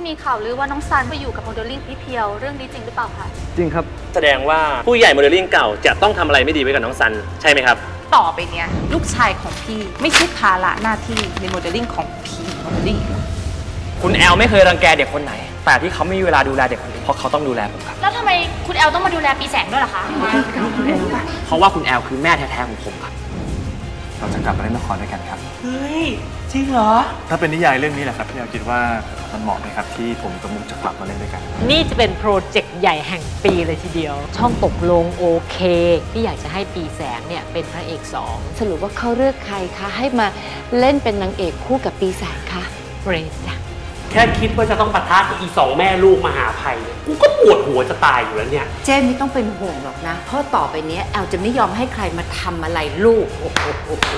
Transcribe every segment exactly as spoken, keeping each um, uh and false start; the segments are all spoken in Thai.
มีข่าวลือว่าน้องซันไปอยู่กับโมเดลลิ่งพี่เพียวเรื่องนี้จริงหรือเปล่าคะจริงครับแสดงว่าผู้ใหญ่โมเดลลิ่งเก่าจะต้องทำอะไรไม่ดีไว้กับน้องซันใช่ไหมครับต่อไปเนี้ยลูกชายของพี่ไม่ใช่ภาระหน้าที่ในโมเดลลิ่งของพี่โมเดลลิ่งคุณแอลไม่เคยรังแกเด็กคนไหนแต่ที่เขาไม่มีเวลาดูแลเด็กคนอื่นเพราะเขาต้องดูแลผมครับแล้วทำไมคุณแอลต้องมาดูแลปีแสงด้วยล่ะคะเพราะว่าคุณแอลคือแม่แท้ๆของผมครับเราจะกลับมาเล่นละครด้วยกันครับเฮ้ยจริงเหรอถ้าเป็นนิยายเรื่องนี้แหละครับพี่แอลคิดว่ามันเหมาะไหมครับที่ผมกับมุกจะกลับมาเล่นด้วยกันนี่จะเป็นโปรเจกต์ใหญ่แห่งปีเลยทีเดียวช่องตกลงโอเคที่อยากจะให้ปีแสงเนี่ยเป็นพระเอกสองสรุปว่าเขาเลือกใครคะให้มาเล่นเป็นนางเอกคู่กับปีแสงคะเรนจ้ะแค่คิดว่าจะต้องปะทะกับอีสองแม่ลูกมหาภัยกูก็ปวดหัวจะตายอยู่แล้วเนี่ยเจนไม่ต้องเป็นห่วงหรอกนะเพราะต่อไปนี้แอลจะไม่ยอมให้ใครมาทำอะไรลูกโอ้โห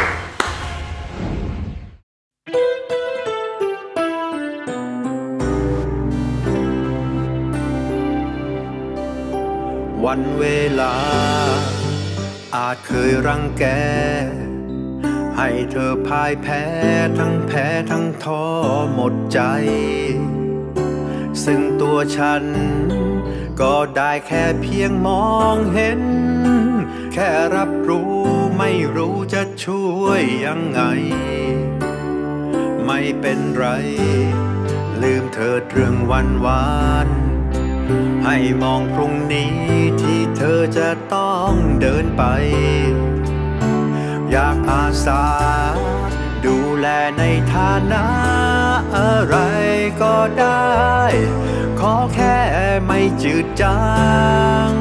วันเวลาอาจเคยรังแกให้เธอพ่ายแพ้ทั้งแพ้ทั้งท้อหมดใจซึ่งตัวฉันก็ได้แค่เพียงมองเห็นแค่รับรู้ไม่รู้จะช่วยยังไงไม่เป็นไรลืมเถิดเรื่องวันวานให้มองพรุ่งนี้ที่เธอจะต้องเดินไปอยากอาสาดูแลในฐานะอะไรก็ได้ขอแค่ไม่จืดจาง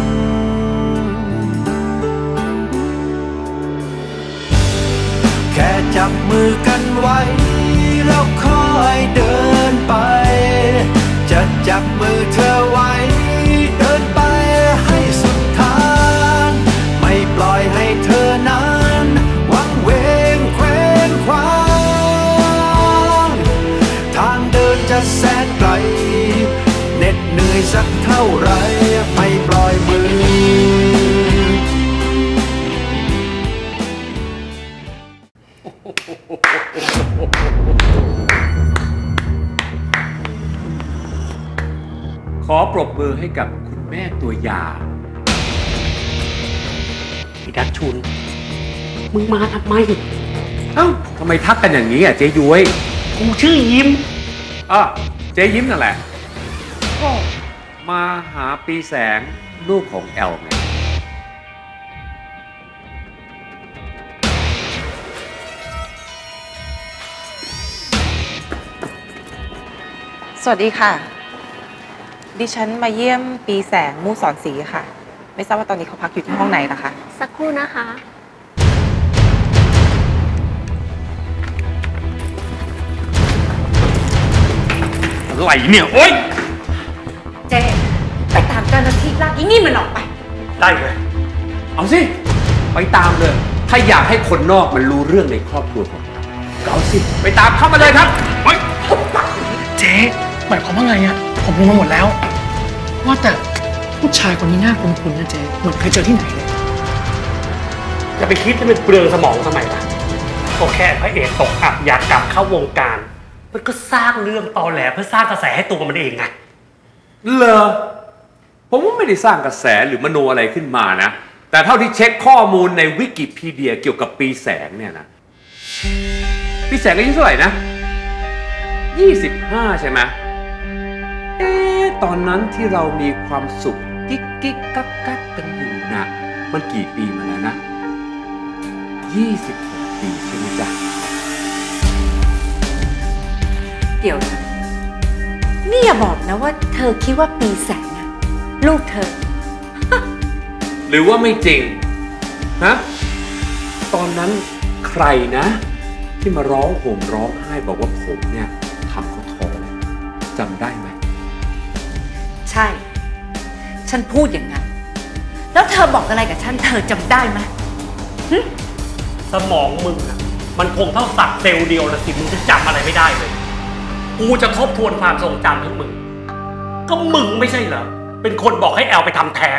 แค่จับมือกันไว้แล้วค่อยเดินไปจะจับมือเธอไว้เดินไปให้สุดทางไม่ปล่อยให้เธอนั้นวังเวงเคว้งคว้างทางเดินจะแสนไกลเหน็ดเหนื่อยสักเท่าไรไม่ปล่อยมือขอปรบมือให้กับคุณแม่ตัวยาพี่ดัชชุนมึงมาทำไมเอ้าทำไมทักกันอย่างนี้อ่ะเจ๊ย้วยกูชื่อยิ้มอ่ะเจ๊ยิ้มนั่นแหละก็มาหาปีแสงลูกของแอลไงสวัสดีค่ะดิฉันมาเยี่ยมปีแสงมู่สอนศรีค่ะไม่ทราบว่าตอนนี้เขาพักอยู่ที่ห้องไหนนะคะสักครู่นะคะอะไรเนี่ยโอ๊ยเจ๊ไปตามเจ้าหน้าที่ลากอีนี่มันออกไปได้เลยเอาสิไปตามเลยถ้าอยากให้คนนอกมันรู้เรื่องในครอบครัวผมเอาสิไปตามเข้ามาเลยครับเฮ้ยเจ๊หมายความว่าไงอะผมรู้มาหมดแล้วว่าแต่ผู้ชายคนนี้น่าคุ้นๆนะเจ๊เหมือนเคยเจอที่ไหนเลยจะไปคิดให้มันเปลืองสมองทำไมล่ะก็แค่พระเอกตกอับอยากกลับเข้าวงการมันก็สร้างเรื่องตอแหลเพื่อสร้างกระแสให้ตัวมันเองไงเหรอผมว่าไม่ได้สร้างกระแสหรือมโนอะไรขึ้นมานะแต่เท่าที่เช็คข้อมูลในวิกิพีเดียเกี่ยวกับปีแสงเนี่ยนะปีแสงอายุเท่าไหร่นะยี่สิบห้าใช่ไหมเอ๊ะตอนนั้นที่เรามีความสุขกิ๊กกิ๊กกักกักกันอยู่นะมันกี่ปีมาแล้วนะยี่สิบหกปีใช่ไหมจ๊ะเดี๋ยวนะนี่อย่าบอกนะว่าเธอคิดว่าปีแสงอะลูกเธอหรือว่าไม่จริงฮะตอนนั้นใครนะที่มาร้องห่มร้องไห้บอกว่าผมเนี่ยทำเขาท้องจำได้ไหมใช่ฉันพูดอย่างนั้นแล้วเธอบอกอะไรกับฉันเธอจำได้ไหมสมองมึงอะมันคงเท่าสัตว์เซลล์เดียวนะสิมึงจะจำอะไรไม่ได้เลยกูจะทบทวนความทรงจำทั้งมึงก็มึงไม่ใช่เหรอเป็นคนบอกให้แอลไปทำแท้ง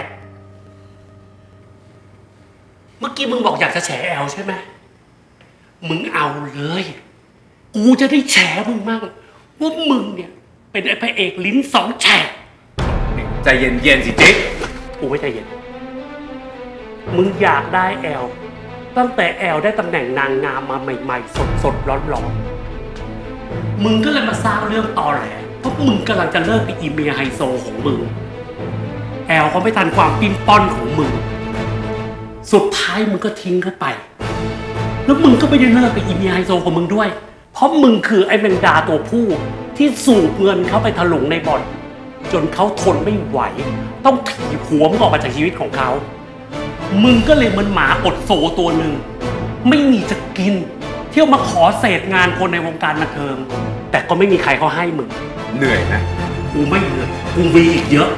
เมื่อกี้มึงบอกอยากจะแฉแอลใช่ไหมมึงเอาเลยกูจะได้แฉมึงมั่งว่ามึงเนี่ยไปเป็นไอ้พระเอกลิ้นสองแฉกใจเย็นๆสิเจ๊กกูไม่ใจเย็นมึงอยากได้แอลตั้งแต่แอลได้ตำแหน่งนางงามมาใหม่ๆสดๆร้อนๆมึงก็เลยมาสร้างเรื่องตอแหลเพราะมึงกำลังจะเลิกกับอีเมียไฮโซของมึงแอลเขาไม่ทันความปิ้นป้อนของมึงสุดท้ายมึงก็ทิ้งเขาไปแล้วมึงก็ไม่ได้เลิกกับอีเมียไฮโซของมึงด้วยเพราะมึงคือไอ้แมงดาตัวผู้ที่สูบเงินเขาไปถลุงในบ่อนจนเขาทนไม่ไหวต้องถีบหัวมึงออกมาจากชีวิตของเขามึงก็เลยเหมือนหมาอดโซตัวหนึ่งไม่มีจะกินเที่ยวมาขอเศษงานคนในวงการบันเทิงแต่ก็ไม่มีใครเขาให้มึงเหนื่อยนะกูไม่เหนื่อยกูมีอีกเยอะ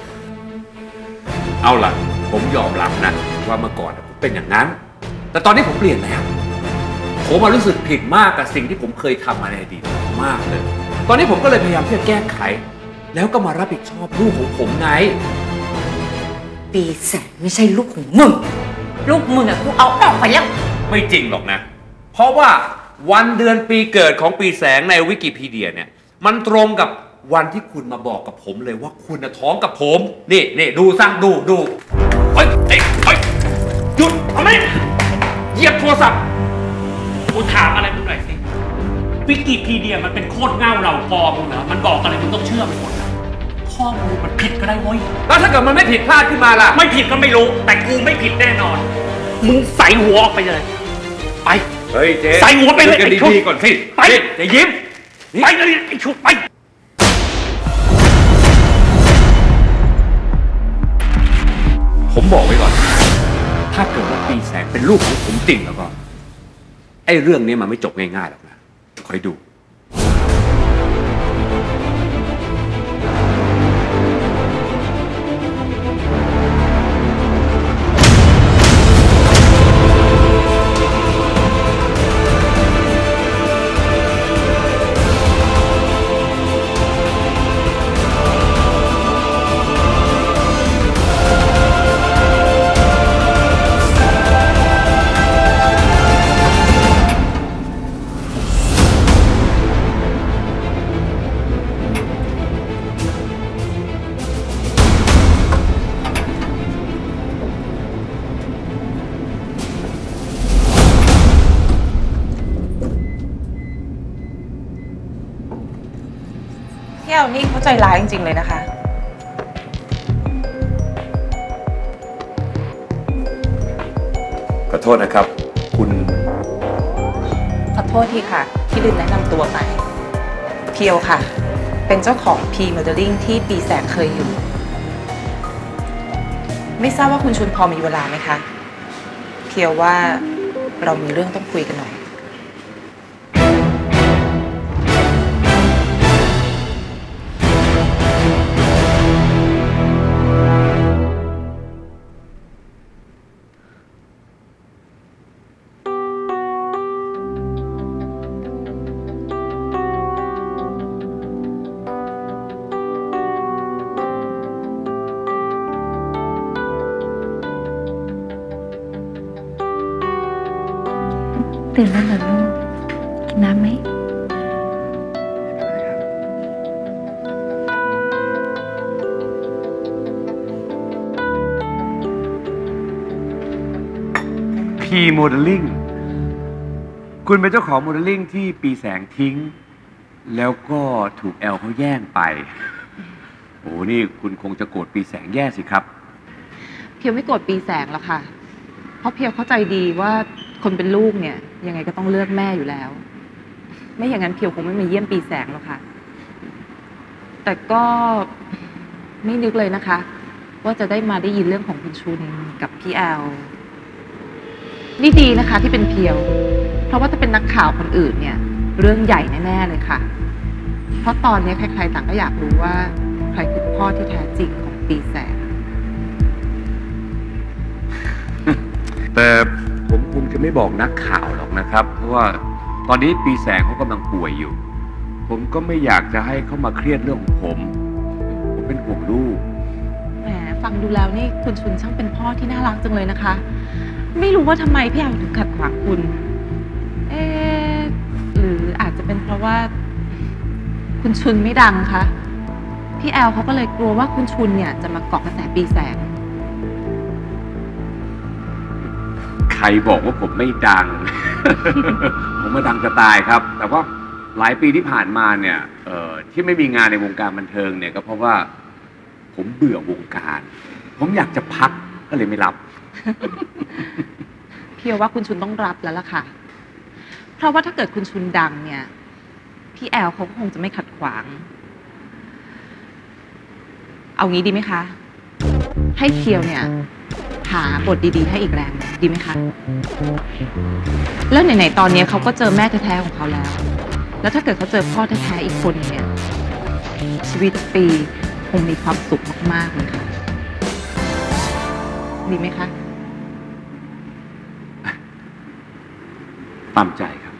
เอาล่ะผมยอมรับนะว่าเมื่อก่อนผมเป็นอย่างนั้นแต่ตอนนี้ผมเปลี่ยนแล้วผมมารู้สึกผิดมากกับสิ่งที่ผมเคยทำมาในอดีตมากเลยตอนนี้ผมก็เลยพยายามที่จะแก้ไขแล้วก็มารับผิดชอบลูกของผมไงปีแสงไม่ใช่ลูกของมึงลูกมึงอะกูเอาออกไปแล้วไม่จริงหรอกนะเพราะว่าวันเดือนปีเกิดของปีแสงในวิกิพีเดียเนี่ยมันตรงกับวันที่คุณมาบอกกับผมเลยว่าคุณท้องกับผมนี่นี่ดูสร้างดูดูเฮ้ยเฮ้ยเฮ้ยหยุดทำไมเหยียบโทรศัพท์กูถามอะไรมึงหน่อยสิวิกิพีเดียมันเป็นโคตรเง่าเรากอมึงเหรอมันบอกอะไรมึงต้องเชื่อมันหมดข้อมูลมันผิดก็ได้เว้ยแล้วถ้าเกิดมันไม่ผิดพลาดขึ้นมาล่ะไม่ผิดก็ไม่รู้แต่กูไม่ผิดแน่นอนมึงใส่หัวออกไปเลยไปเฮ้ยเจ๊ใส่หัวไปเลยไอ้ชุดก่อนสิไปอย่ายิ้มไปเลยไอ้ชุดไปผมบอกไว้ก่อนถ้าเกิดว่าปีแสงเป็นลูกของผมจริงแล้วก็ไอ้เรื่องนี้มันไม่จบง่ายๆหรอกนะคอยดูพี่แอลนี่เขาใจร้ายจริงๆเลยนะคะขอโทษนะครับคุณขอโทษทีค่ะที่ลืมแนะนำตัวไปเพียวค่ะเป็นเจ้าของ P Modeling ที่ปีแสงเคยอยู่ไม่ทราบว่าคุณชุนพอมีเวลาไหมคะเพียวว่าเรามีเรื่องต้องคุยกันหน่อยตื่นแล้วเหรอลูกกินน้ำไหมพีโมเดลลิ่งคุณเป็นเจ้าของโมเดลลิ่งที่ปีแสงทิ้งแล้วก็ถูกแอลเขาแย่งไปโอ้นี่คุณคงจะโกรธปีแสงแย่สิครับเพียวไม่โกรธปีแสงหรอกค่ะเพราะเพียวเข้าใจดีว่าคนเป็นลูกเนี่ยยังไงก็ต้องเลือกแม่อยู่แล้วไม่อย่างนั้นเพียวคงไม่มาเยี่ยมปีแสงหรอกค่ะแต่ก็ไม่นึกเลยนะคะว่าจะได้มาได้ยินเรื่องของคุณชุนกับพี่แอลนี่ดีนะคะที่เป็นเพียวเพราะว่าถ้าเป็นนักข่าวคนอื่นเนี่ยเรื่องใหญ่แน่ๆเลยค่ะเพราะตอนนี้ใครๆต่างก็อยากรู้ว่าใครคือพ่อที่แท้จริงของปีแสงแต่ผมคงจะไม่บอกนักข่าวหรอกนะครับเพราะว่าตอนนี้ปีแสงเขากำลังป่วยอยู่ผมก็ไม่อยากจะให้เขามาเครียดเรื่องของผมผมเป็นห่วงลูกแหมฟังดูแล้วนี่คุณชุนช่างเป็นพ่อที่น่ารักจังเลยนะคะไม่รู้ว่าทำไมพี่แอลถึงขัดขวางคุณเอ๊ะหรืออาจจะเป็นเพราะว่าคุณชุนไม่ดังคะพี่แอลเขาก็เลยกลัวว่าคุณชุนเนี่ยจะมาเกาะกระแสปีแสงใครบอกว่าผมไม่ดัง ผมมาดังจะตายครับ แต่ว่าหลายปีที่ผ่านมาเนี่ยเอ่อที่ไม่มีงานในวงการบันเทิงเนี่ยก็เพราะว่าผมเบื่อวงการ ผมอยากจะพักก็เลยไม่รับพี่ว่าคุณชุนต้องรับแล้วล่ะค่ะเพราะว่าถ้าเกิดคุณชุนดังเนี่ยพี่แอลเขาก็คงจะไม่ขัดขวางเอางี้ดีไหมคะให้เพียวเนี่ยหาบทดีๆให้อีกแรงดีไหมคะแล้วไหนๆตอนนี้เขาก็เจอแม่แท้ๆของเขาแล้วแล้วถ้าเกิดเขาเจอพ่อแท้ๆอีกคนเนี่ยชีวิตปีคงมีความสุขมากๆเลยค่ะดีไหมคะตามใจครับ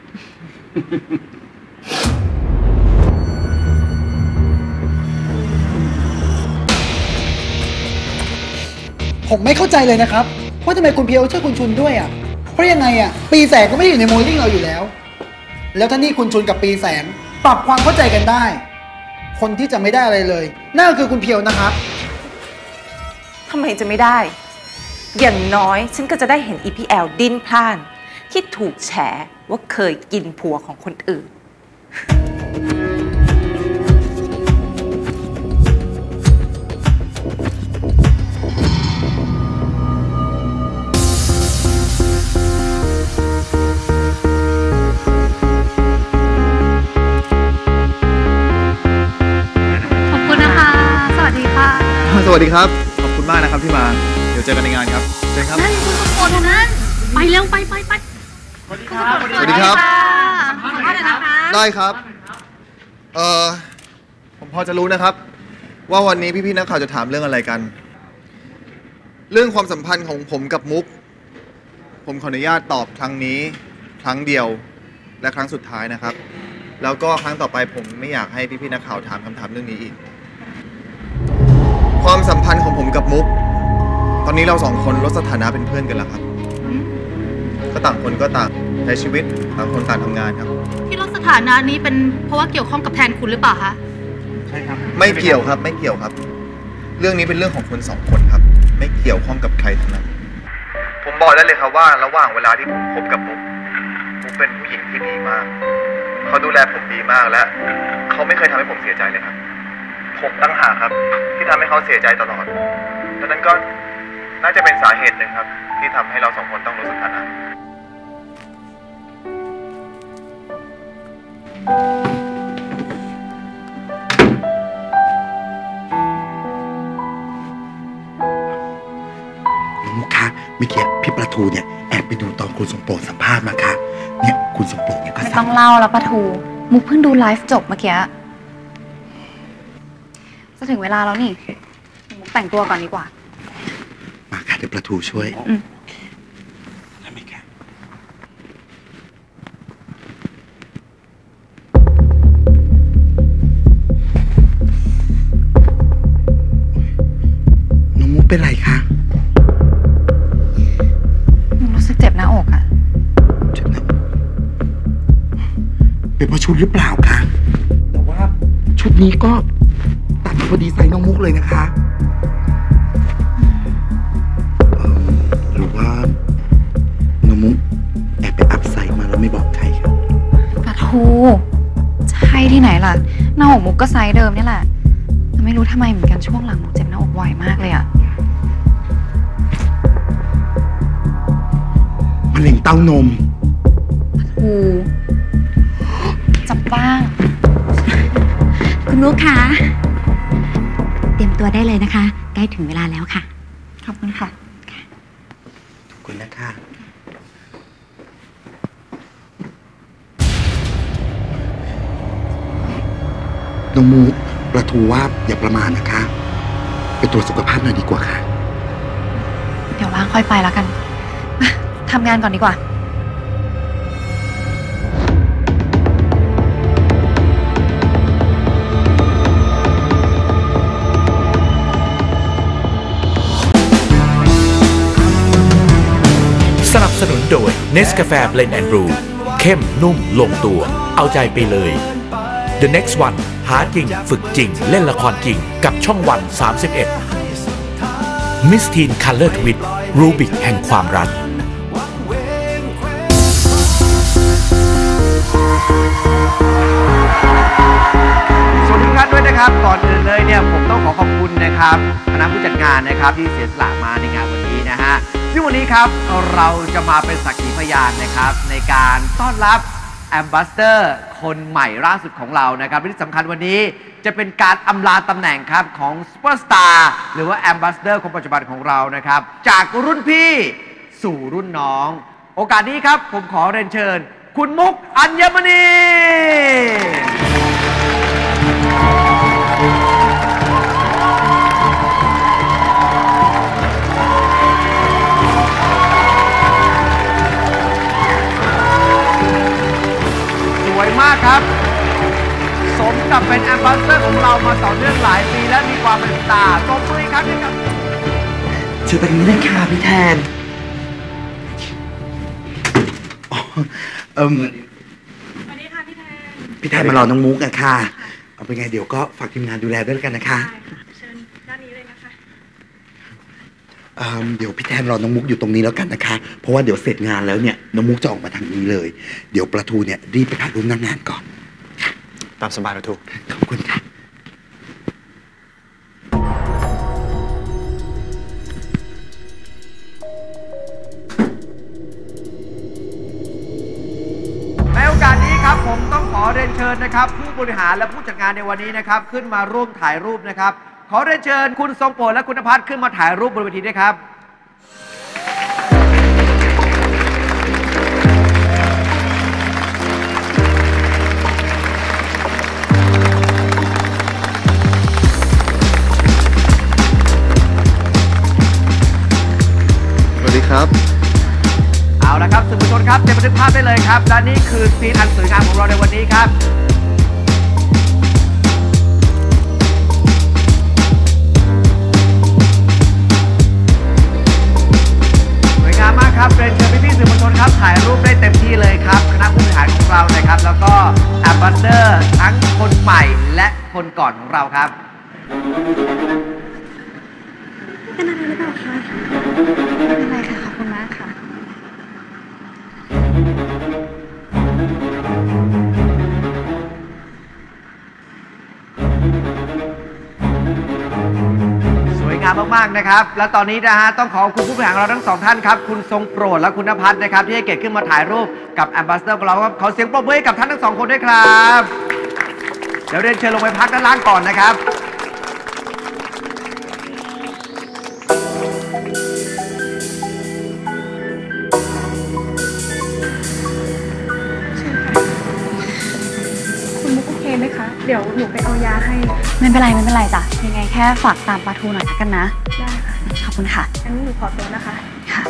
ผมไม่เข้าใจเลยนะครับว่าทำไมคุณเพียวช่วยคุณชุนด้วยอ่ะเพราะยังไงอ่ะปีแสงก็ไม่ได้อยู่ในโมเดลลิ่งเราอยู่แล้วแล้วถ้านี่คุณชุนกับปีแสงปรับความเข้าใจกันได้คนที่จะไม่ได้อะไรเลยนั่นก็คือคุณเพียวนะครับทำไมจะไม่ได้อย่างน้อยฉันก็จะได้เห็น อี พี แอล ดิ้นพล่านที่ถูกแฉว่าเคยกินผัวของคนอื่นขอบคุณนะคะ สวัสดีค่ะสวัสดีครับขอบคุณมากนะครับที่มาเดี๋ยวเจอกันในงานครับเชิญครับนั่นคุณสมพลนั้นไปเร็วไปไปไปสวัสดีครับสวัสดีครับสัมภาษณ์หน่อยนะคะได้ครับเอ่อผมพอจะรู้นะครับว่าวันนี้พี่ๆนักข่าวจะถามเรื่องอะไรกันเรื่องความสัมพันธ์ของผมกับมุกผมขออนุญาตตอบครั้งนี้ครั้งเดียวและครั้งสุดท้ายนะครับแล้วก็ครั้งต่อไปผมไม่อยากให้พี่ๆนักข่าวถามคำถามเรื่องนี้อีกความสัมพันธ์ของผมกับมุกตอนนี้เราสองคนลดสถานะเป็นเพื่อนกันแล้วครับก็ต่างคนก็ต่างใช้ชีวิตต่างคนต่างทำงานครับที่ลดสถานะนี้เป็นเพราะว่าเกี่ยวข้องกับแทนคุณหรือเปล่าคะใช่ครับไม่เกี่ยวครับไม่เกี่ยวครับเรื่องนี้เป็นเรื่องของคนสองคนครับไม่เกี่ยวข้องกับใครทั้งนั้นผมบอกได้เลยครับว่าระหว่างเวลาที่ผมคบกับมุกมุกเป็นผู้หญิงที่ดีมากเขาดูแลผมดีมากและเขาไม่เคยทำให้ผมเสียใจเลยครับผมตั้งหากครับที่ทำให้เขาเสียใจตลอดดังนั้นก็น่าจะเป็นสาเหตุหนึ่งครับที่ทำให้เราสองคนต้องลดสถานะน้องมุกคะเมื่อกี้พี่ประทูเนี่ยแอบไปดูตอนคุณสมโปรดสัมภาษณ์มาค่ะเนี่ยคุณสมโปรดเนี่ยก็ไม่ต้องเล่าแล้วประทูมุกเพิ่งดูไลฟ์จบเมื่อกี้จะถึงเวลาแล้วนี่มุกแต่งตัวก่อนดีกว่ามาค่ะเดี๋ยวประทูช่วยได้ไหมคะน้องมุกเป็นไรคะมุกรู้สึกเจ็บหน้าอกอะเจ็บหน้าเป็นเพราะชุดหรือเปล่าคะแต่ว่าชุดนี้ก็ตัดพอดีใส่น้องมุกเลยนะคะหรือว่าน้องมุกแอบไปอัพไซด์มาแล้วไม่บอกใครครับประทูใช่ที่ไหนล่ะหน้าอกมุกก็ไซส์เดิมนี่แหละแต่ไม่รู้ทำไมเหมือนกันช่วงหลังมุกเจ็บหน้าอกบ่อยมากเลยอะมะเร็งเต้านมประทูจับบ้างคุณมุกคะเตรียมตัวได้เลยนะคะใกล้ถึงเวลาแล้วค่ะขอบคุณค่ะขอบคุณนะคะน้องมุกประทูว่าอย่าประมาทนะคะไปตรวจสุขภาพหน่อยดีกว่าค่ะเดี๋ยวว่างค่อยไปแล้วกันทำงานก่อนดีกว่าสนับสนุนโดย Nescafe Blend and Brew เข้มนุ่มลงตัวเอาใจไปเลย The Next One หาจริงฝึกจริงเล่นละครจริงกับช่องวันสามสิบเอ็ด Miss Teen Color Twit รูบิกแห่งความรักสวัสดีครับด้วยนะครับก่อนอื่นเลยเนี่ยผมต้องขอขอบคุณนะครับคณะผู้จัดงานนะครับที่เสียสละมาในงานวันนี้นะฮะซึ่งวันนี้ครับเราจะมาเป็นสักขีพยานนะครับในการต้อนรับแอมบาสเดอร์คนใหม่ล่าสุดของเรานะครับที่สำคัญวันนี้จะเป็นการอำลาตำแหน่งครับของซูเปอร์สตาร์หรือว่าแอมบาสเดอร์คนปัจจุบันของเรานะครับจากรุ่นพี่สู่รุ่นน้องโอกาสนี้ครับผมขอเรียนเชิญคุณมุกอัญมณีสวยมากครับสมกับเป็นแอมบาสเดอร์ของเรามาต่อเนื่องหลายปีและมีความเป็นสตาร์ตบมือครับนี่ครับเชิญตรงนี้เลยค่ะพี่แทนเอิ่มสวัสดีค่ะพี่แทนพี่แทนมารอน้องมุกอะค่ะเอาเป็นไงเดี๋ยวก็ฝากทีมงานดูแลด้วยกันนะคะเชิญด้านนี้เลยนะคะเดี๋ยวพี่แทนรอน้องมุกอยู่ตรงนี้แล้วกันนะคะเพราะว่าเดี๋ยวเสร็จงานแล้วเนี่ยน้องมุกจะออกมาทางนี้เลยเดี๋ยวประทูเนี่ยรีบไปถ่ายรูปหน้างานก่อนตามสบายประทูขอบคุณค่ะในโอกาสนี้ครับผมต้องขอเรียนเชิญนะครับผู้บริหารและผู้จัดงานในวันนี้นะครับขึ้นมาร่วมถ่ายรูปนะครับขอเรียนเชิญคุณทรงโปรดและคุณณภัทรขึ้นมาถ่ายรูปบนเวทีด้วยครับสวัสดีครับเอาละครับสื่อมวลชนครับเตรียมบันทึกภาพได้เลยครับและนี่คือซีนอันสวยงามของเราในวันนี้ครับสวยงามมากครับเรียนเชิญพี่ๆสื่อมวลชนครับถ่ายรูปได้เต็มที่เลยครับคณะผู้บริหารของเรานะครับแล้วก็แอมบาสเดอร์ทั้งคนใหม่และคนก่อนของเราครับเป็นอะไรหรือเปล่าคะไม่เป็นไรค่ะขอบคุณมากค่ะสวยงามมากๆนะครับและตอนนี้นะฮะต้องขอบคุณผู้บริหารเราทั้งสองท่านครับคุณทรงโปรดและคุณณภัทรนะครับที่ให้เกียรติขึ้นมาถ่ายรูปกับแอมบาสเดอร์ของเราครับขอเสียงปรบมือให้กับท่านทั้งสองคนด้วยครับเดี๋ยวเรียนเชิญลงไปพักด้านล่างก่อนนะครับไหมคะเดี๋ยวหนูไปเอายาให้ไม่เป็นไรไม่เป็นไรจ้ะยังไงแค่ฝากตามปลาทูหน่อยละกันนะได้ค่ะขอบคุณค่ะงั้นหนูขอตัวนะคะค่ะ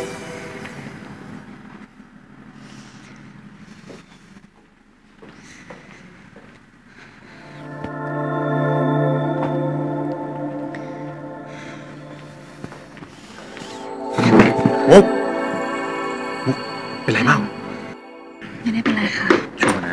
มุกมุกเป็นไรเปล่าไม่ได้เป็นไรค่ะชัวร์นะ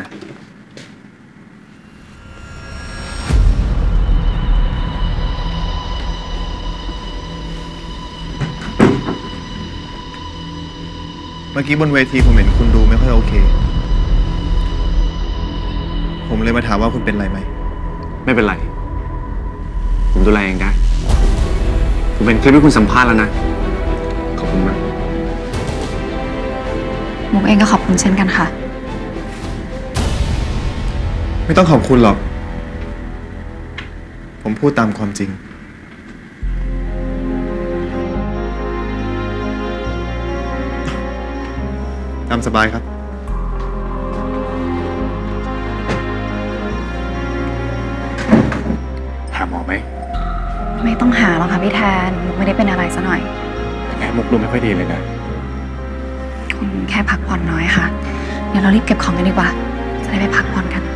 เมื่อกี้บนเวทีผมเห็นคุณดูไม่ค่อยโอเคผมเลยมาถามว่าคุณเป็นไรไหมไม่เป็นไรผมดูแลเองได้ผมเป็นคลิปที่คุณสัมภาษณ์แล้วนะขอบคุณมากมุกเองก็ขอบคุณเช่นกันค่ะไม่ต้องขอบคุณหรอกผมพูดตามความจริงตามสบายครับหาหมอไหมไม่ต้องหาหรอกค่ะพี่แทนมุกไม่ได้เป็นอะไรซะหน่อยแต่แม่มุกดูไม่ค่อยดีเลยนะคุณแค่พักผ่อนน้อยค่ะเดี๋ยวเรารีบเก็บของกันดีกว่าจะได้ไปพักผ่อนกัน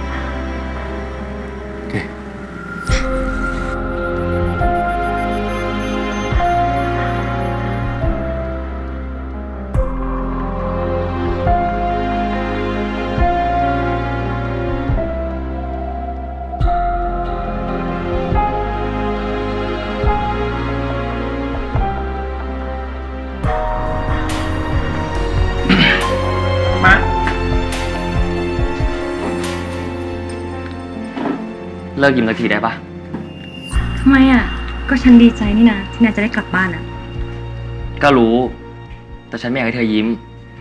เลิกยิ้มสักทีได้ปะทำไมอ่ะก็ฉันดีใจนี่นะที่นายจะได้กลับบ้านอ่ะก็รู้แต่ฉันไม่อยากให้เธอยิ้ม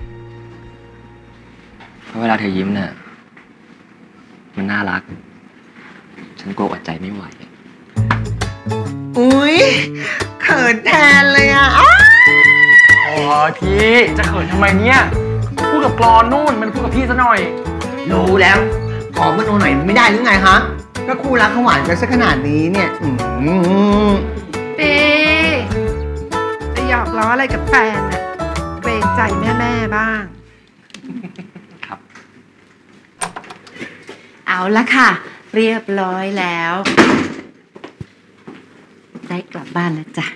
เพราะเวลาเธอยิ้มเนี่ยมันน่ารักฉันกลัวอดใจไม่ไหวอุ๊ยเขินแทนเลยอ่ะโอ้พี่จะเขินทำไมเนี่ยพูดกับกรอนนู่นมันพูดกับพี่ซะหน่อยรู้แล้วขอมาโนหน่อยไม่ได้หรือไงฮะก็คู่รักเขาหวานกันซะขนาดนี้เนี่ยปีจะหยอกล้ออะไรกับแฟนอะเกรงใจแม่แม่บ้างครับเอาละค่ะเรียบร้อยแล้วได้กลับบ้านแล้วจ้ะ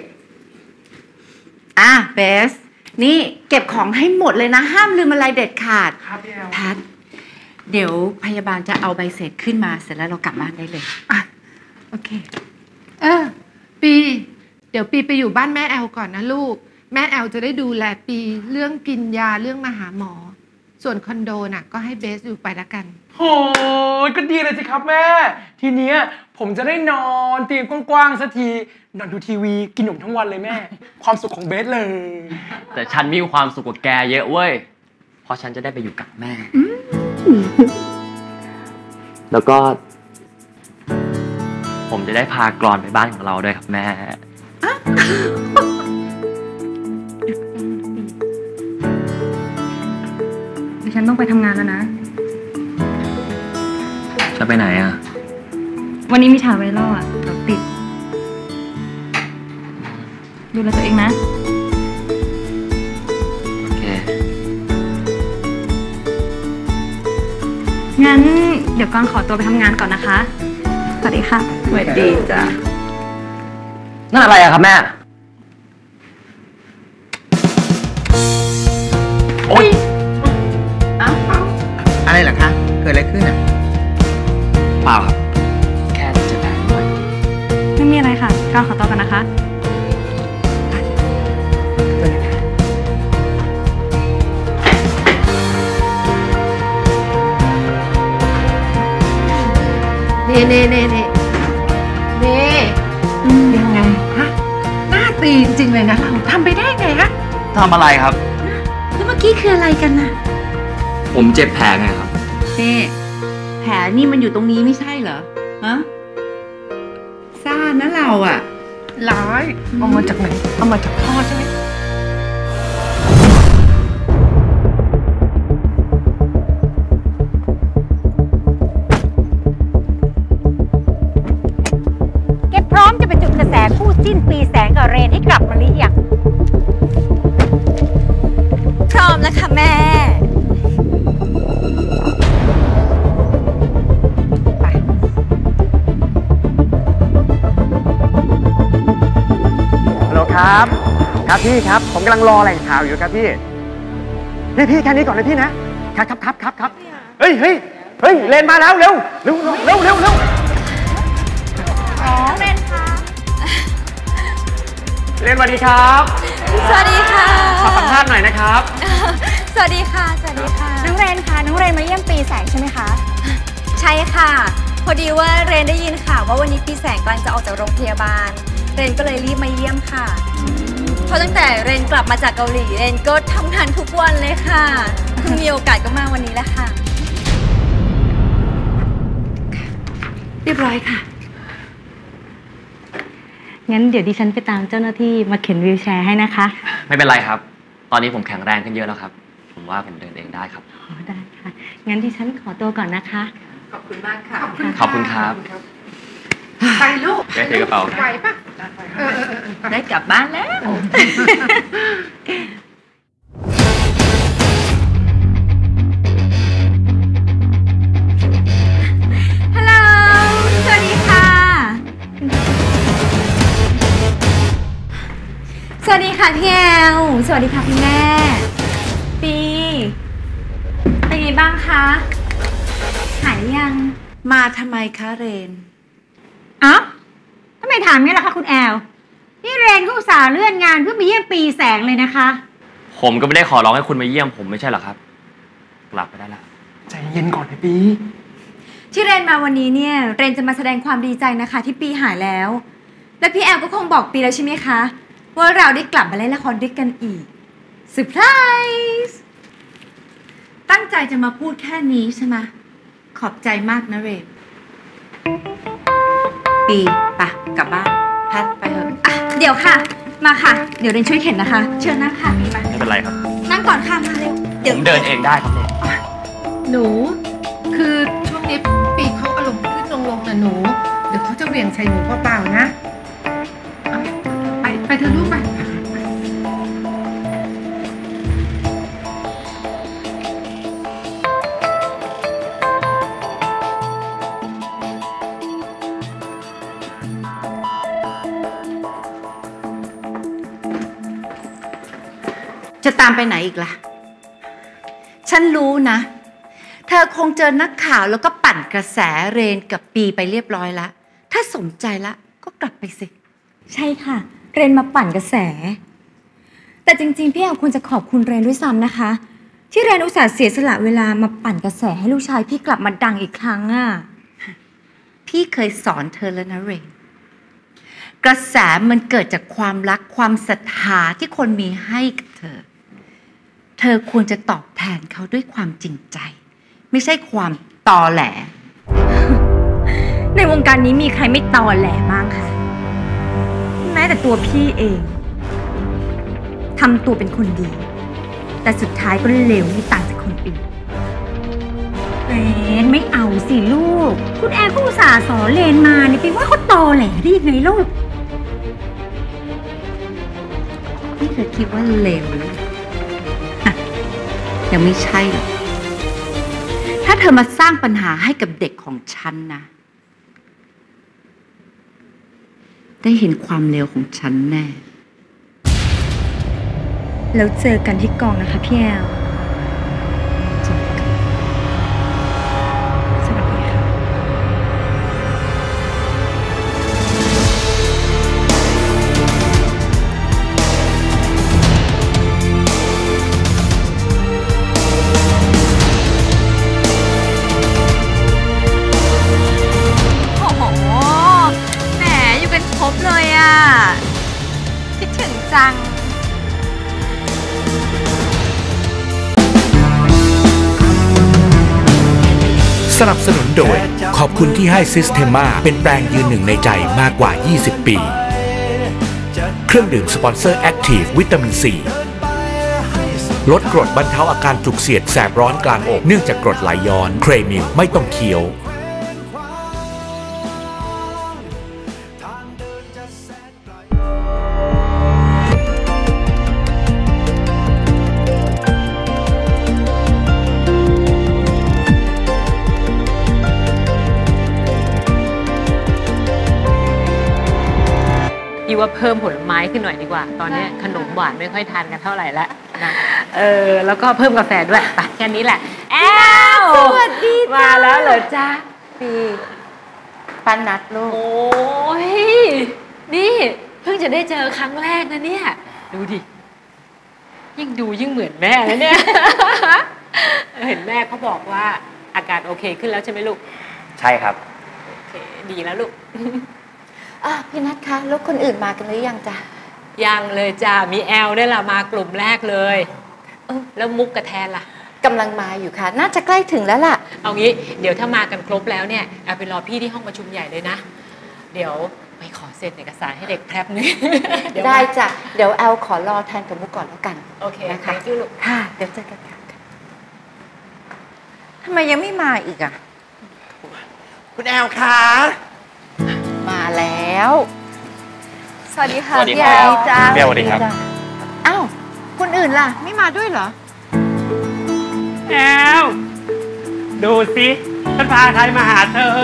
อ่ะเบสนี่เก็บของให้หมดเลยนะห้ามลืมอะไรเด็ดขาดครับพี่แอลแพทเดี๋ยวพยาบาลจะเอาใบเสร็จขึ้นมาเสร็จแล้วเรากลับบ้านได้เลยอ่ะโอเคเออปีเดี๋ยวปีไปอยู่บ้านแม่แอลก่อนนะลูกแม่แอลจะได้ดูแลปีเรื่องกินยาเรื่องมาหาหมอส่วนคอนโดน่ะก็ให้เบสอยู่ไปละกันโอ้ยก็ดีเลยสิครับแม่ทีเนี้ยผมจะได้นอนเตียงกว้างๆสักทีนอนดูทีวีกินขนมทั้งวันเลยแม่ความสุขของเบสเลยแต่ฉันมีความสุขกว่าแกเยอะเว้ยเพราะฉันจะได้ไปอยู่กับแม่แล้วก็ผมจะได้พากรอนไปบ้านของเราด้วยครับแม่ดิฉันต้องไปทำงานแล้วนะจะไปไหนอ่ะวันนี้มีถ่ายไวรัลอ่ะเดี๋ยวติดดูแลตัวเองนะโอเคงั้นเดี๋ยวกอนขอตัวไปทำงานก่อนนะคะสวัสดีค่ะสวัสดีจ้ะนั่นอะไรอะครับแม่โอ๊ยอะไรเหรอคะเกิดอะไรขึ้นอ่ะเปล่าครับแค่จะแอบหน่อยไม่มีอะไรค่ะกอนขอตัวกันนะคะเน่เน่เน่เน่เน่ยังไงฮะหน้าตีจริงๆเลยนะเราทำไปได้ไงฮะทำอะไรครับแล้วเมื่อกี้คืออะไรกันน่ะผมเจ็บแผลไงครับเน่แผลนี่มันอยู่ตรงนี้ไม่ใช่เหรอฮะซ่านะเราอ่ะร้ายเอามาจากไหนเอามาจากพ่อใช่ไหมพร้อมจะไปจุดกระแสคู่จิ้นปีแสงกับเรนให้กลับมาหรือยังพร้อมแล้วค่ะแม่ฮัลโหลครับครับพี่ครับผมกำลังรอแหล่งข่าวอยู่ครับพี่พี่พี่แค่นี้ก่อนเลยพี่นะครับครับครับครับครับเฮ้ยเฮ้ยเฮ้ยเรนมาแล้วเร็วเร็วเร็วเร็วเร็วอ๋อเรนค่ะเรนสวัสดีครับสวัสดีค่ะขอสัมภาษณ์หน่อยนะครับสวัสดีค่ะสวัสดีค่ะน้องเรนค่ะน้องเรนมาเยี่ยมปีแสงใช่ไหมคะใช่ค่ะพอดีว่าเรนได้ยินข่าวว่าวันนี้ปีแสงกำลังจะออกจากโรงพยาบาลเรนก็เลยรีบมาเยี่ยมค่ะเพราะตั้งแต่เรนกลับมาจากเกาหลีเรนก็ทำงานทุกวันเลยค่ะเพิ่งมีโอกาสก็มาวันนี้แหละค่ะเรียบร้อยค่ะงั้นเดี๋ยวดิฉันไปตามเจ้าหน้าที่มาเข็นวีลแชร์ให้นะคะไม่เป็นไรครับตอนนี้ผมแข็งแรงขึ้นเยอะแล้วครับผมว่าผมเดินเองได้ครับอ๋อได้ค่ะงั้นดิฉันขอตัวก่อนนะคะขอบคุณมากค่ะขอบคุณครับไปลูกได้ถือกระเป๋าไหวปะได้กลับบ้านแล้วฮัลโหลสวัสดีค่ะสวัสดีค่ะพี่แอลสวัสดีค่ะพี่แม่ปีเป็นไงบ้างคะหายยังมาทำไมคะเรนอ้าวทำไมถามงี้ล่ะคะคุณแอลนี่เรนก็อุตส่าห์เลื่อนงานเพื่อมาเยี่ยมปีแสงเลยนะคะผมก็ไม่ได้ขอร้องให้คุณมาเยี่ยมผมไม่ใช่หรอครับกลับไปได้แล้วใจเย็นก่อนนะปีที่เรนมาวันนี้เนี่ยเรนจะมาแสดงความดีใจนะคะที่ปีหายแล้ว และพี่แอลก็คงบอกปีแล้วใช่ไหมคะว่าเราได้กลับมาเล่นละครด้วยกันอีกเซอร์ไพรส์ตั้งใจจะมาพูดแค่นี้ใช่ไหมขอบใจมากนะเรนปีปะกลับบ้านแพทไปเถอะอ่ะเดี๋ยวค่ะมาค่ะเดี๋ยวเรนช่วยเข็นนะคะเชิญนั่งค่ะปีมาไม่เป็นไรครับนั่งก่อนค่ะมาเร็วเดี๋ยวผมเดินเองได้ครับเนี่ยหนูคือช่วงนี้ปีเขาอารมณ์ขึ้นลงๆนะหนูเดี๋ยวเขาจะเหวี่ยงใส่หนูเปล่าๆนะเอาไปไปเธอลูกไปจะตามไปไหนอีกล่ะฉันรู้นะเธอคงเจอนักข่าวแล้วก็ปั่นกระแสเรนกับปีไปเรียบร้อยแล้วถ้าสนใจละก็กลับไปสิใช่ค่ะเรนมาปั่นกระแสแต่จริงๆพี่แอลควรจะขอบคุณเรนด้วยซ้ำนะคะที่เรนอุตส่าห์เสียสละเวลามาปั่นกระแสให้ลูกชายพี่กลับมาดังอีกครั้งอ่ะพี่เคยสอนเธอแล้วนะเรนกระแสมันเกิดจากความรักความศรัทธาที่คนมีให้กับเธอเธอควรจะตอบแทนเขาด้วยความจริงใจไม่ใช่ความตอแหลในวงการนี้มีใครไม่ตอแหลบ้างคะแม้แต่ตัวพี่เองทำตัวเป็นคนดีแต่สุดท้ายก็เลวไม่ต่างจากคนอื่นเรนไม่เอาสิลูกคุณแอร์ก็อุตส่าห์สอนเรนมาเนี่ยไปว่าเขาตอแหลได้ยังไงลูกนี่เธอคิดว่าเลวหรือยังไม่ใช่หรอกถ้าเธอมาสร้างปัญหาให้กับเด็กของฉันนะได้เห็นความเลวของฉันแน่แล้วเจอกันที่กองนะคะพี่แอลสวัสดีค่ะโอ้โหแหมอยู่กันครบเลยอ่ะคิดถึงจังสนับสนุนโดยขอบคุณที่ให้ซิสเทมาเป็นแปรงยืนหนึ่งในใจมากกว่า ยี่สิบ ปี เครื่องดื่มสปอนเซอร์แอคทีฟวิตามินซีลดกรดบรรเทาอาการจุกเสียดแสบร้อนกลางอกเนื่องจากกรดไหลย้อนเครมิลไม่ต้องเคี้ยวพี่ว่าเพิ่มผลไม้ขึ้นหน่อยดีกว่าตอนนี้ขนมหวานไม่ค่อยทานกันเท่าไหร่แล้วนะเออแล้วก็เพิ่มกาแฟด้วยไปแค่นี้แหละแอลสวัสดีมาแล้วเหรอจ๊ะพี่ปันนัดลูกโอ้ยนี่เพิ่งจะได้เจอครั้งแรกนะเนี่ยดูดิยิ่งดูยิ่งเหมือนแม่นะเนี่ยเห็นแม่เขาบอกว่าอาการโอเคขึ้นแล้วใช่ไหมลูกใช่ครับโอเคดีแล้วลูกอ่ะพี่นัทคะแล้วคนอื่นมากันหรือยังจ๊ะยังเลยจ้ะมีแอลเนี่ยล่ะมากลุ่มแรกเลยเออแล้วมุกกับแทนล่ะกำลังมาอยู่ค่ะน่าจะใกล้ถึงแล้วล่ะเอางี้เดี๋ยวถ้ามากันครบแล้วเนี่ยแอลไปรอพี่ที่ห้องประชุมใหญ่เลยนะเดี๋ยวไปขอเซ็นเอกสารให้เด็กแป๊บนึงได้จ้ะเดี๋ยวแอลขอรอแทนกับมุกก่อนแล้วกันโอเคนะคะยูลูกค่ะเดี๋ยวเจอกันค่ะทำไมยังไม่มาอีกอ่ะคุณแอลคะมาแล้วสวัสดีค่ะสวัสดีครับจ้าพี่แอลสวัสดีครับอ้าวคนอื่นล่ะไม่มาด้วยเหรอแอลดูสิฉันพาใครมาหาเธอ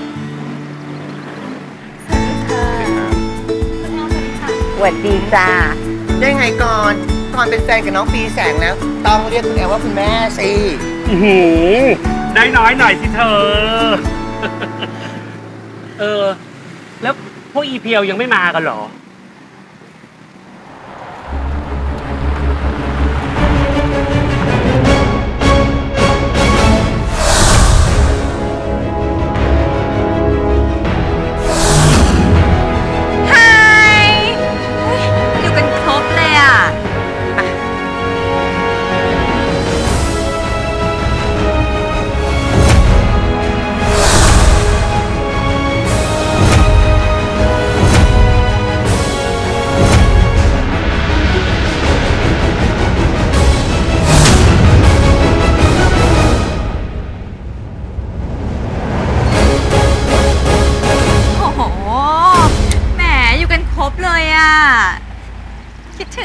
สวัสดีจ้าได้ไงก่อนก่อนเป็นแฟนกับน้องปีแสงแล้วต้องเรียกคุณแอลว่าคุณแม่สิหือน้อยน้อยหน่อยสิเธอเออแล้วพวกอีเพียวยังไม่มากันเหรอ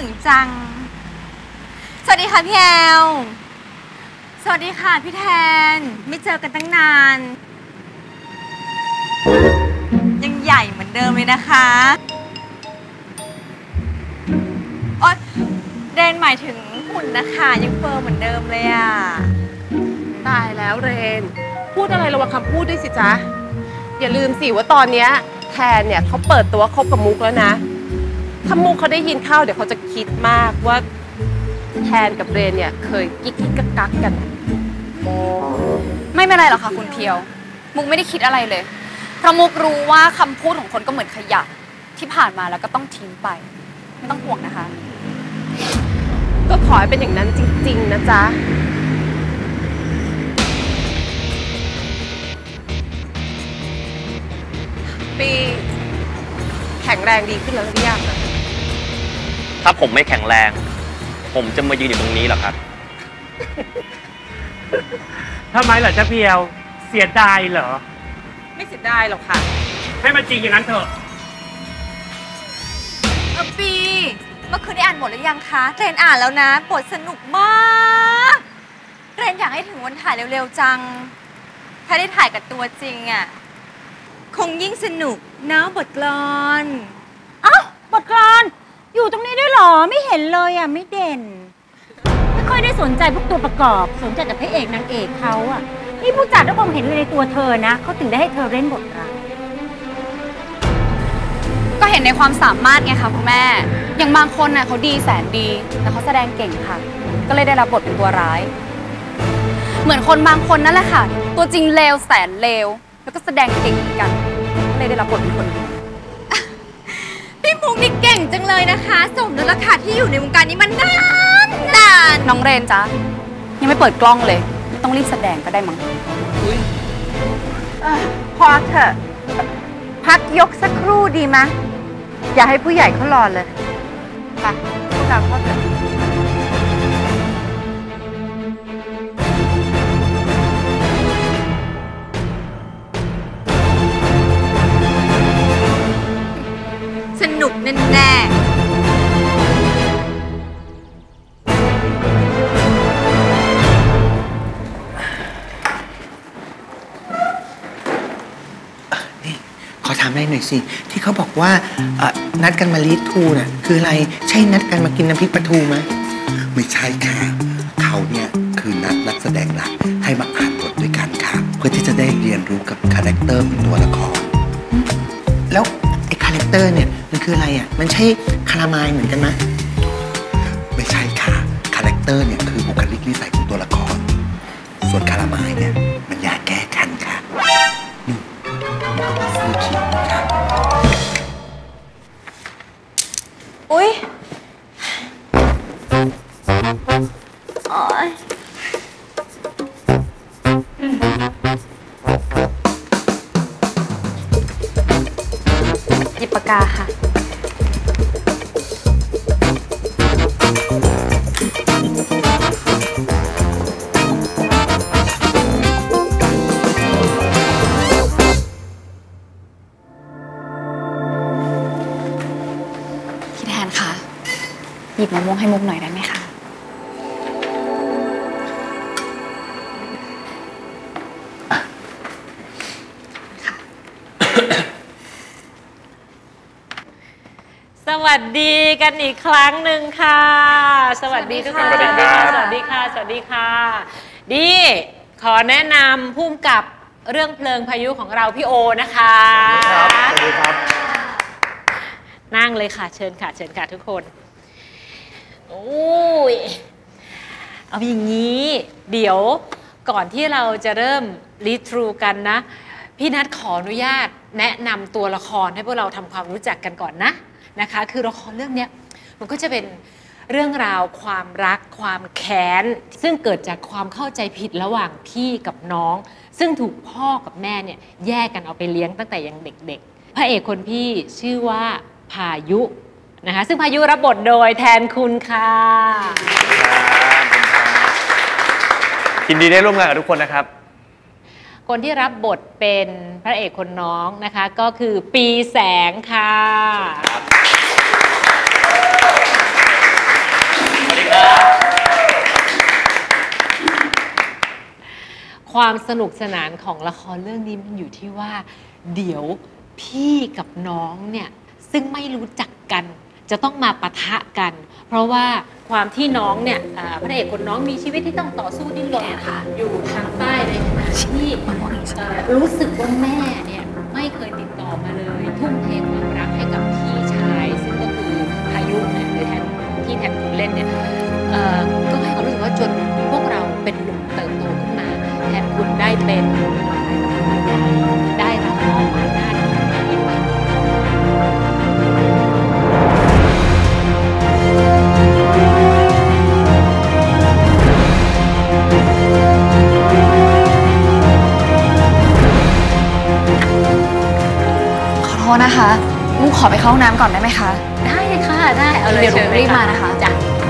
งจังสวัสดีค่ะพี่แอลสวัสดีค่ะพี่แทนไม่เจอกันตั้งนานยังใหญ่เหมือนเดิมเลยนะคะโอ๊ยเรนหมายถึงหุ่นนะคะยังเฟิร์มเหมือนเดิมเลยอ่ะตายแล้วเรนพูดอะไรระวังคำพูดด้วยสิจ๊ะอย่าลืมสิว่าตอนเนี้ยแทนเนี่ยเขาเปิดตัวคบกับมุกแล้วนะถ้ามุกเขาได้ยินเข้าเดี๋ยวเขาจะคิดมากว่าแทนกับเรนเนี่ยเคยกิ๊กกิ๊กกักกักกันไม่เป็นไรหรอกค่ะคุณเพียวมุกไม่ได้คิดอะไรเลยเพราะมุกรู้ว่าคำพูดของคนก็เหมือนขยะที่ผ่านมาแล้วก็ต้องทิ้งไปไม่ต้องห่วงนะคะก็ขอให้เป็นอย่างนั้นจริงๆนะจ๊ะปีแข็งแรงดีขึ้นแล้วหรือยังอะถ้าผมไม่แข็งแรงผมจะมายืนอยู่ตรงนี้หรอครับทำไมล่ะจ๊ะเพียวเสียดายเหรอไม่เสียดายหรอกค่ะให้มันจริงอย่างนั้นเถอะเออปีเมื่อคืนได้อ่านบทหรือยังคะเรนอ่านแล้วนะบทสนุกมากเรนอยากให้ถึงวันถ่ายเร็วๆจังถ้าได้ถ่ายกับตัวจริงอ่ะคงยิ่งสนุกเนาะบทกลอนอ้าวบทกลอนอยู่ตรงนี้ด้วยหรอไม่เห็นเลยอ่ะไม่เด่นไม่ค่อยได้สนใจพวกตัวประกอบสนใจแต่พระเอกนางเอกเขาอ่ะนี่ผู้จัดก็คงเห็นเลยในตัวเธอนะเขาถึงได้ให้เธอเล่นบทร้ายก็เห็นในความสามารถไงคะคุณแม่อย่างบางคนน่ะเขาดีแสนดีแต่เขาแสดงเก่งค่ะก็เลยได้รับบทเป็นตัวร้ายเหมือนคนบางคนนั่นแหละค่ะตัวจริงเลวแสนเลวแล้วก็แสดงเก่งเหมือนกันเลยได้รับบทเป็นคนดีพี่มุกนี่เก่งจังเลยนะคะสมแล้วล่ะค่ะที่อยู่ในวงการนี้มันนานนานน้องเรนจ๊ะยังไม่เปิดกล้องเลยต้องรีบแสดงก็ได้มั้งพอเถอะพักยกสักครู่ดีมะอย่าให้ผู้ใหญ่เขารอเลยไปพวกเราเข้าเถอะสนุกแน่ๆขอถามอะไรหน่อยสิที่เขาบอกว่านัดกันมาลีดทูน่ะคืออะไรใช่นัดกันมากินน้ำพริกปลาทูไหมไม่ใช่ค่ะเขาเนี่ยคือนัดนักแสดงหลักให้มาอ่านบทด้วยกันค่ะเพื่อที่จะได้เรียนรู้กับคาแรคเตอร์ของตัวละครแล้วไอ้คาแรคเตอร์เนี่ยมันคืออะไรอ่ะมันใช่คารามายเหมือนกันไหมไม่ใช่ค่ะคาแรคเตอร์เนี่ยคือบุคลิกนิสัยของตัวละครส่วนคารามายเนี่ยมันยาแก้คันค่ะซื้อขิงค่ะอุ๊ยอ๋อหยิบปากกาค่ะพี่แทนคะหยิบมะม่วงให้มุกหน่อยได้ไหมคะสวัสดีกันอีกครั้งหนึ่งค่ะสวัสดีทุกคนสวัสดีค่ะสวัสดีค่ะสวัสดีค่ะดีขอแนะนำผู้กำกับเรื่องเพลิงพายุของเราพี่โอนะคะสวัสดีครับนั่งเลยค่ะเชิญค่ะเชิญค่ะทุกคนโอ้ยเอาอย่างนี้เดี๋ยวก่อนที่เราจะเริ่มรีทรูกันนะพี่นัทขออนุญาตแนะนำตัวละครให้พวกเราทำความรู้จักกันก่อนนะนะคะคือละครเรื่องนี้มันก็จะเป็นเรื่องราวความรักความแค้นซึ่งเกิดจากความเข้าใจผิดระหว่างพี่กับน้องซึ่งถูกพ่อกับแม่เนี่ยแยกกันเอาไปเลี้ยงตั้งแต่ยังเด็กๆพระเอกคนพี่ชื่อว่าพายุนะคะซึ่งพายุรับบทโดยแทนคุณค่ะยินดีได้ร่วมงานกับทุกคนนะครับคนที่รับบทเป็นพระเอกคนน้องนะคะก็คือปีแสงค่ะความสนุกสนานของละครเรื่องนี้มันอยู่ที่ว่าเดี๋ยวพี่กับน้องเนี่ยซึ่งไม่รู้จักกันจะต้องมาปะทะกันเพราะว่าความที่น้องเนี่ยพระเอกคนน้องมีชีวิตที่ต้องต่อสู้ดิ้นรนอยู่ทางใต้ในขณะที่รู้สึกว่าแม่เนี่ยไม่เคยติดต่อมาเลยทุ่มเทความรักให้กับพี่ชายซึ่งก็คือพายุเนี่ยหรือแทนที่แทนคุณเล่นเนี่ยก็ให้ความรู้สึกว่าจนพวกเราเป็นหนุ่มเติบโตขึ้นมาแทนคุณได้เป็นได้รับมอบหมายหน้าที่นี้ไปขอโทษนะคะมุกขอไปเข้าห้องน้ำก่อนได้ไหมคะได้เลยค่ะได้เอาเลยเดี๋ยวหนูรีบมานะคะจ้ะ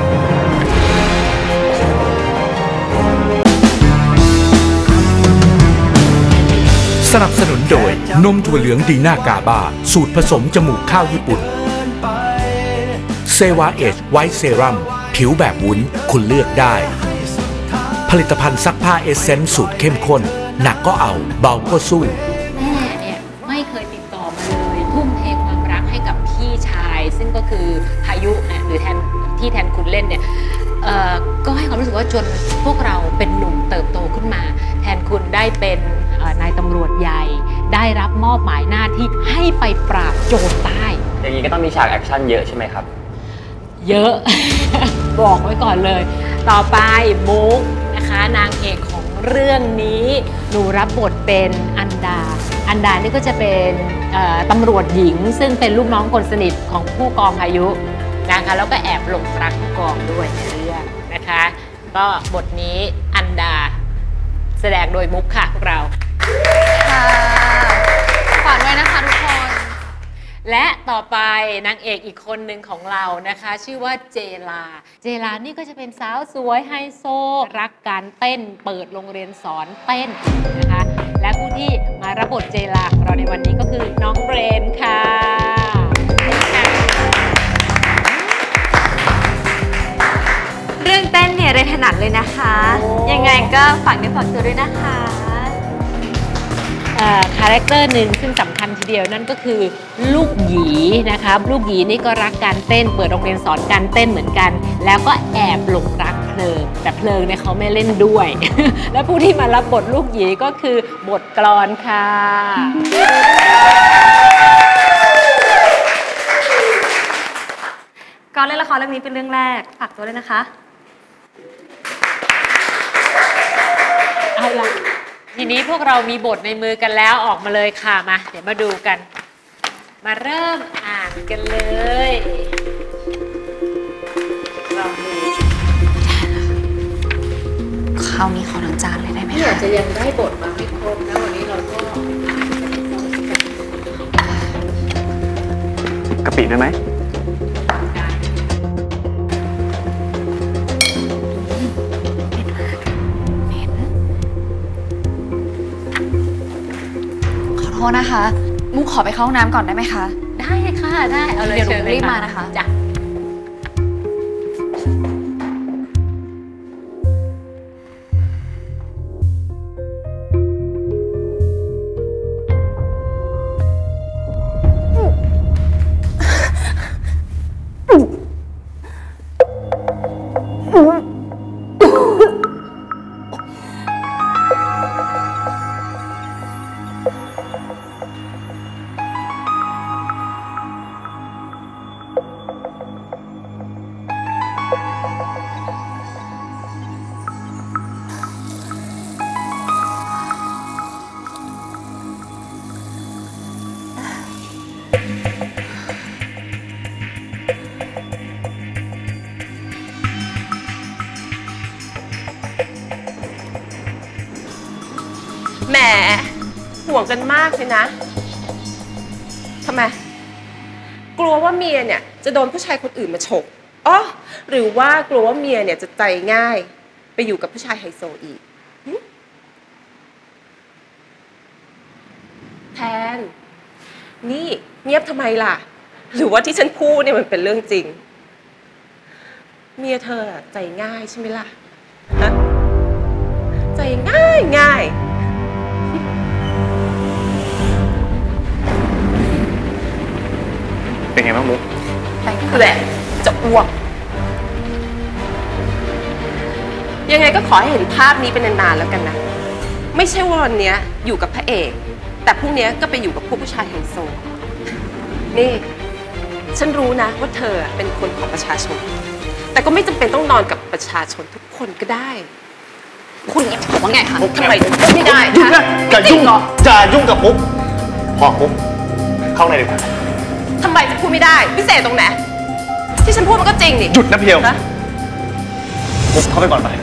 สนับสนุนโดยนมถั่วเหลืองดีน่ากาบาสูตรผสมจมูกข้าวญี่ปุ่นเซวาเอจไวท์เซรั่มผิวแบบวุ้นคุณเลือกได้ผลิตภัณฑ์ซักผ้าเอเซนส์สูตรเข้มข้นหนักก็เอาเบาก็สู้แม่เนี่ยไม่เคยติดต่อมาเลยทุ่มเทความรักให้กับพี่ชายซึ่งก็คือพายุเนี่ยหรือแทนที่แทนคุณเล่นเนี่ยก็ให้ความรู้สึกว่าจนพวกเราเป็นหนุ่มเติบโตขึ้นมาแทนคุณได้เป็นนายตำรวจใหญ่ได้รับมอบหมายหน้าที่ให้ไปปราบโจรใต้อย่างนี้ก็ต้องมีฉากแอคชั่นเยอะใช่ไหมครับเยอะ บอกไว้ก่อนเลยต่อไปมุกนะคะนางเอกของเรื่องนี้หนูรับบทเป็นอันดาอันดานี่ก็จะเป็นตำรวจหญิงซึ่งเป็นลูกน้องคนสนิทของผู้กองพายุนะคะแล้วก็แอบหลงรักผู้กองด้วยในเรื่องนะคะก็บทนี้อันดาแสดงโดยมุกค่ะพวกเราค่ะฝากด้วยนะคะทุกคนและต่อไปนางเอกอีกคนหนึ่งของเรานะคะชื่อว่าเจลาเจลานี่ก็จะเป็นสาวสวยไฮโซรักการเต้นเปิดโรงเรียนสอนเต้นนะคะและผู้ที่มารับบทเจลาของเราในวันนี้ก็คือน้องเบรนค่ะเรื่องเต้นเนี่ยเรนถนัดเลยนะคะยังไงก็ฝากเนื้อฝากตัวด้วยนะคะคาแรคเตอร์หนึ่งซึ่งสำคัญทีเดียวนั่นก็คือลูกหยีนะคะลูกหยีนี่ก็รักการเต้นเปิดโรงเรียนสอนการเต้นเหมือนกันแล้วก็แอบหลงรักเพลิงแต่เพลิงเนี่ยเขาไม่เล่นด้วย และผู้ที่มารับบทลูกหยีก็คือบทกลอนค่ะก็เล่นละครเรื่องนี้เป็นเรื่องแรกฝากตัวด้วยนะคะเอาล่ะทีนี้พวกเรามีบทในมือกันแล้วออกมาเลยค่ะมาเดี๋ยวมาดูกันมาเริ่มอ่านกันเลยลองดูคราวนี้ขอทั้งจานเลยได้ไหมคะอยากจะยังได้บทมาไม่ครบนะวันนี้เราก็กะปิได้ไหมขอโทษนะคะมุกขอไปเข้าห้องน้ำก่อนได้ไหมคะได้ค่ะได้เอาเลยเดี๋ยวหนูรีบมานะคะจ้ะแหมห่วงกันมากเลยนะทำไมกลัวว่าเมียเนี่ยจะโดนผู้ชายคนอื่นมาฉกอ๋อหรือว่ากลัวว่าเมียเนี่ยจะใจง่ายไปอยู่กับผู้ชายไฮโซอีกแทนนี่เงียบทำไมล่ะหรือว่าที่ฉันพูดเนี่ยมันเป็นเรื่องจริงเมียเธอใจง่ายใช่ไหมล่ะฮะใจง่ายง่ายเป็นไงบ้างมุกแหละจะอ้วกยังไงก็ขอให้เห็นภาพนี้เป็นนานๆแล้วกันนะไม่ใช่ว่าวันนี้อยู่กับพระเอกแต่พรุ่งนี้ก็ไปอยู่กับพวกผู้ชายไฮโซนี่ฉันรู้นะว่าเธอเป็นคนของประชาชนแต่ก็ไม่จำเป็นต้องนอนกับประชาชนทุกคนก็ได้คุณเนี่ยผมว่าไงคะทำไมไม่ได้คะอย่ายุ่งอย่ายุ่งกับมุกพอมุกเข้าในดีกว่าทำไมจะพูดไม่ได้พิเศษตรงไหนที่ฉันพูดมันก็จริงนี่หยุดนะเพียวมุกเข้าไปก่อนไป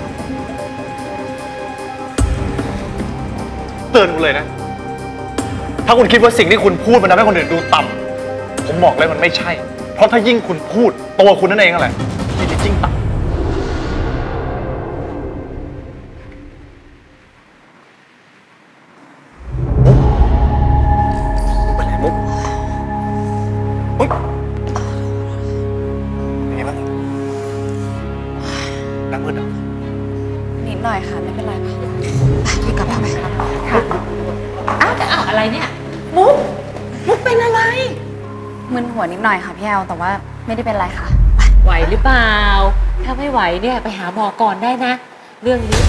เตือนคุณเลยนะถ้าคุณคิดว่าสิ่งที่คุณพูดมันทำให้คนอื่นดูต่ำผมบอกเลยมันไม่ใช่เพราะถ้ายิ่งคุณพูดตัวคุณนั่นเองนั่นแหละที่จะยิ่งต่ำมุกเป็นไรมุกมุกเป็นไงบ้างน้ำมืดเหรอนิดหน่อยค่ะไม่เป็นไรค่ะไปกลับไปครับค่ะอ้าวแต่อ้าวอะไรเนี่ยมุกมุกเป็นอะไรมึนหัวนิดหน่อยค่ะพี่แอลแต่ว่าไม่ได้เป็นไรค่ะไหวหรือเปล่าถ้าไม่ไหวเนี่ยไปหาหมอก่อนได้นะเรื่องนี้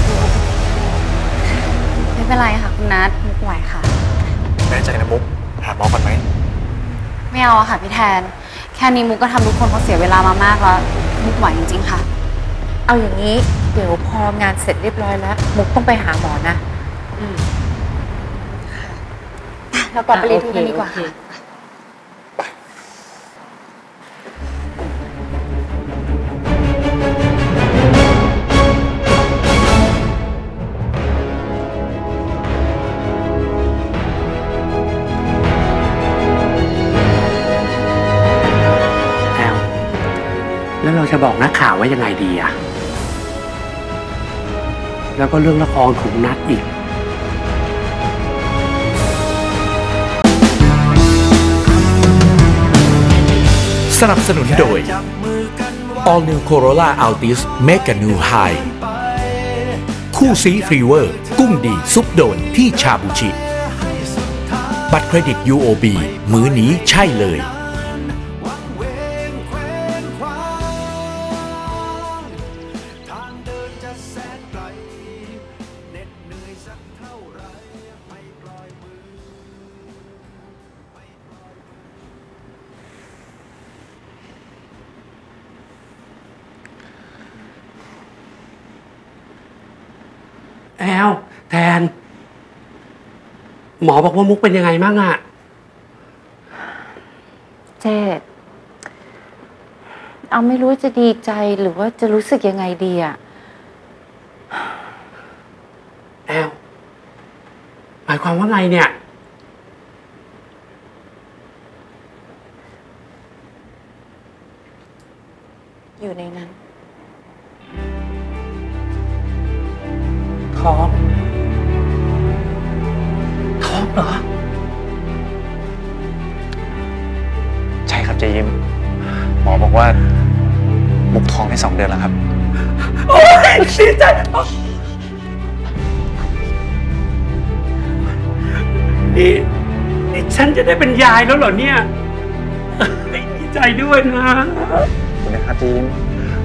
ไม่เป็นไรค่ะคุณนัทมุกไหวค่ะแน่ใจนะมุกหาหมอก่อนไหมไม่เอาอะค่ะพี่แทนแค่นี้มุกก็ทำทุกคนเขาเสียเวลามามากแล้วมุกไหวจริงๆค่ะเอาอย่างนี้เดี๋ยวพองานเสร็จเรียบร้อยแล้วมุกต้องไปหาหมอนะอืมเรากลับไปเรียนทูกันดีกว่าค่ะแอลแล้วเราจะบอกนักข่าวว่ายังไงดีอะแล้วก็เรื่องละครของนัทอีกสนับสนุนโดย All New Corolla Altis Make a New High คู่ซีฟรีเวอร์กุ้งดีซุปโดนที่ชาบูชิ บัตรเครดิต ยู โอ บี มื้อนี้ใช่เลยแอลแทนหมอบอกว่ามุกเป็นยังไงบ้างอะเจดเอาไม่รู้จะดีใจหรือว่าจะรู้สึกยังไงดีอะแอลหมายความว่าไงเนี่ยอยู่ในนั้นท้องท้องเหรอใช่ครับเจยิ้มหมอบอกว่ามุกท้องได้สองเดือนแล้วครับโอ้ยดีใจนี่นี่ฉันจะได้เป็นยายแล้วเหรอเนี่ยดีใจด้วยนะคุณนะครับเจยิ้ม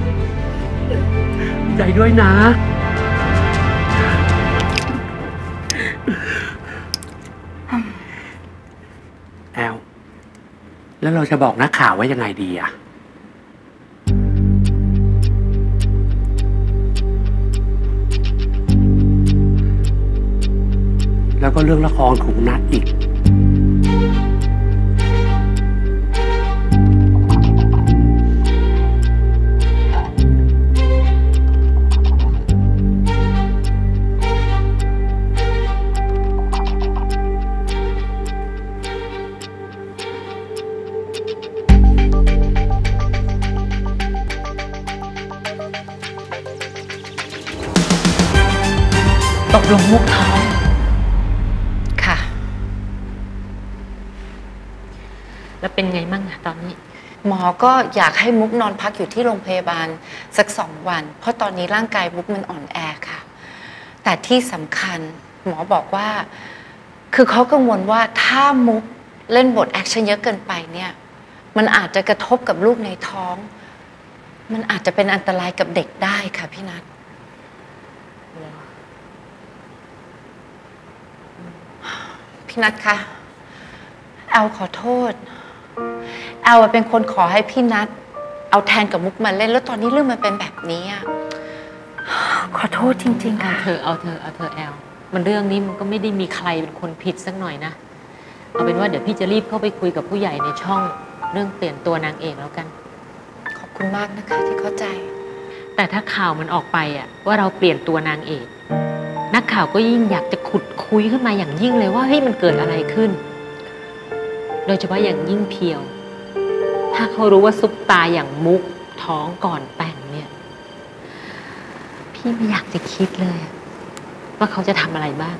ดีใจด้วยนะแอลแล้วเราจะบอกนักข่าวว่ายังไงดีอะแล้วก็เรื่องละครของนัทอีกตกลงมุกท้องค่ะแล้วเป็นไงมั่งอะตอนนี้หมอก็อยากให้มุกนอนพักอยู่ที่โรงพยาบาลสักสองวันเพราะตอนนี้ร่างกายมุกมันอ่อนแอค่ะแต่ที่สำคัญหมอบอกว่าคือเขากังวลว่าถ้ามุกเล่นบทแอคชั่นเยอะเกินไปเนี่ยมันอาจจะกระทบกับลูกในท้องมันอาจจะเป็นอันตรายกับเด็กได้ค่ะพี่นัทพี่นัทคะแอลขอโทษแอลเป็นคนขอให้พี่นัทเอาแทนกับมุกมาเล่นแล้วตอนนี้เรื่องมันเป็นแบบนี้อ่ะขอโทษจริงๆค่ะเอาเธอเอาเธอเอาเธอแอลมันเรื่องนี้มันก็ไม่ได้มีใครเป็นคนผิดสักหน่อยนะเอาเป็นว่าเดี๋ยวพี่จะรีบเข้าไปคุยกับผู้ใหญ่ในช่องเรื่องเปลี่ยนตัวนางเอกแล้วกันขอบคุณมากนะคะที่เข้าใจแต่ถ้าข่าวมันออกไปอ่ะว่าเราเปลี่ยนตัวนางเอกนักข่าวก็ยิ่งอยากจะขุดคุยขึ้นมาอย่างยิ่งเลยว่าเฮ้ยมันเกิดอะไรขึ้นโดยเฉพาะอย่างยิ่งเพียวถ้าเขารู้ว่าซุปตาอย่างมุกท้องก่อนแต่งเนี่ยพี่ไม่อยากจะคิดเลยว่าเขาจะทำอะไรบ้าง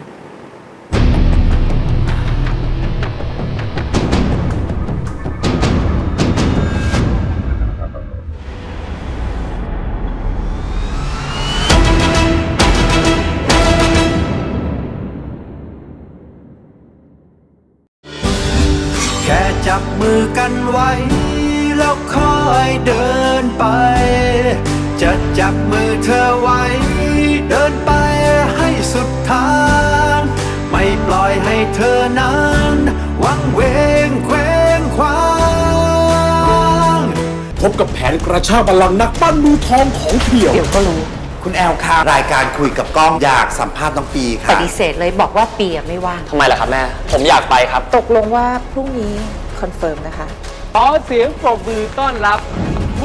แค่จับมือกันไว้แล้วค่อยเดินไปจะจับมือเธอไว้เดินไปให้สุดทางไม่ปล่อยให้เธอนั้นวังเวงเคว้งคว้างพบกับแผนกระชากบัลลังก์นักปั้นมือทองของเพียวเดี๋ยวก็รู้คุณแอลค่ะรายการคุยกับกล้องอยากสัมภาษณ์น้องปีค่ะปฏิเสธเลยบอกว่าปีไม่ว่างทำไมล่ะครับแม่ผมอยากไปครับตกลงว่าพรุ่งนี้คอนเฟิร์มนะคะขอเสียงปรบมือต้อนรับคุณ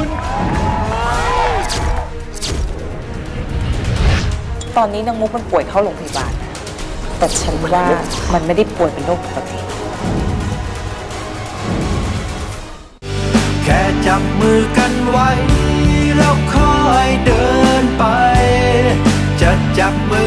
ตอนนี้นางมุกมันป่วยเข้าโรงพยาบาลแต่ฉันว่ามันไม่ได้ป่วยเป็นโรคปกติแค่จับมือกันไว้แล้วค่อยเดินไปจะจับมือ